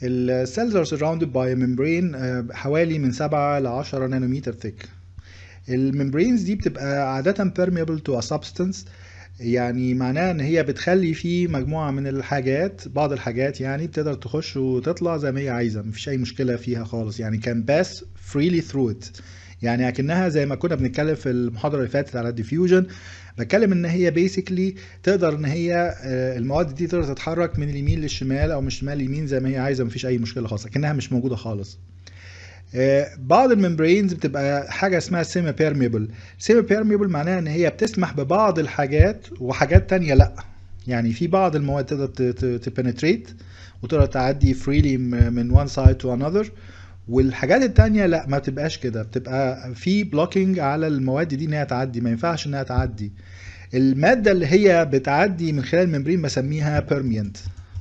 السيلز are surrounded by a membrane حوالي من 7 ل 10 نانومتر thick. الممبرينز دي بتبقى عادة permeable to a substance، يعني معناها ان هي بتخلي فيه مجموعة من الحاجات، بعض الحاجات يعني بتقدر تخش وتطلع زي ما هي عايزة، مفيش اي مشكلة فيها خالص، يعني can pass freely through it. يعني اكنها زي ما كنا بنتكلم في المحاضرة اللي فاتت على الديفيوجن، بتكلم ان هي بيسكلي تقدر ان هي المواد دي تقدر تتحرك من اليمين للشمال او من الشمال لليمين زي ما هي عايزة، مفيش اي مشكلة خالص، اكنها مش موجودة خالص. بعض الممبرينز بتبقى حاجه اسمها سيمي بيرميبل. سيمي بيرميبل معناها ان هي بتسمح ببعض الحاجات وحاجات تانية لا، يعني في بعض المواد تقدر تبنتريت وتقدر تعدي فريلي من one side to another، والحاجات التانية لا، ما بتبقاش كده، بتبقى في بلوكينج على المواد دي ان هي تعدي، ما ينفعش انها تعدي. الماده اللي هي بتعدي من خلال الممبرين بسميها بيرميانت.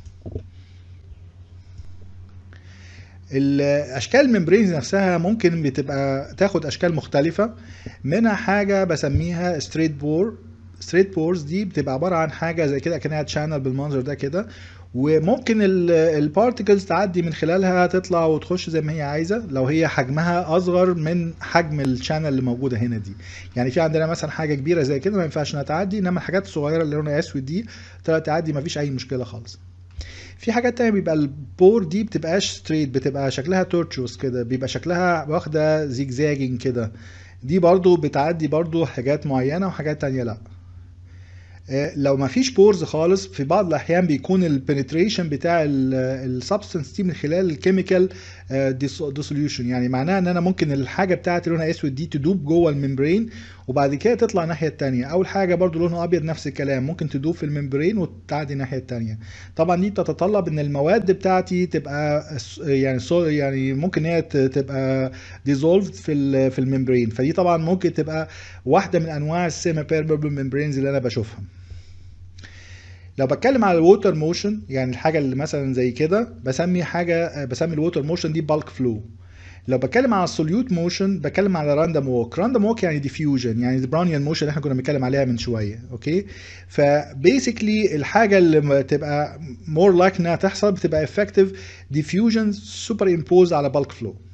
الاشكال الممبرينز نفسها ممكن بتبقى تاخد اشكال مختلفه، منها حاجه بسميها ستريت بور. ستريت بورز دي بتبقى عباره عن حاجه زي كده كانها تشانل بالمنظر ده كده، وممكن البارتكلز تعدي من خلالها تطلع وتخش زي ما هي عايزه لو هي حجمها اصغر من حجم الشانل اللي موجوده هنا دي. يعني في عندنا مثلا حاجه كبيره زي كده ما ينفعش انها تعدي، انما الحاجات الصغيره اللي لونها اسود دي تقدر تعدي، ما فيش اي مشكله خالص. في حاجات تانية بيبقى البور دي بتبقاش ستريت، بتبقى شكلها تورتشوس كده، بيبقى شكلها واخدة زيجزاجين كده، دي برضو بتعدي برضو حاجات معينة وحاجات تانية لا. لو ما فيش بورز خالص، في بعض الاحيان بيكون البنتريشن بتاع السبستنس دي من خلال الكيميكال ديسوليوشن، يعني معناها ان انا ممكن الحاجه بتاعتي لونها اسود دي تدوب جوه الممبرين وبعد كده تطلع الناحيه الثانيه، او الحاجه برضو لونها ابيض نفس الكلام ممكن تدوب في الممبرين وتعدي الناحيه الثانيه. طبعا دي بتتطلب ان المواد بتاعتي تبقى يعني ممكن هي تبقى ديزولفد في الممبرين، فدي طبعا ممكن تبقى واحده من انواع السيمي بيرميبل ممبرينز اللي انا بشوفها. لو بتكلم على الووتر موشن، يعني الحاجه اللي مثلا زي كده بسمي الووتر موشن دي بالك فلو. لو بتكلم على السوليوت موشن بتكلم على راندوم ووك. راندوم ووك يعني ديفيوجن، يعني البرانيان موشن اللي احنا كنا بنتكلم عليها من شويه، اوكي. فبيسكلي الحاجه اللي تبقى مور لايك انها تحصل بتبقى افكتيف ديفيوجن سوبر امبوز على بالك فلو.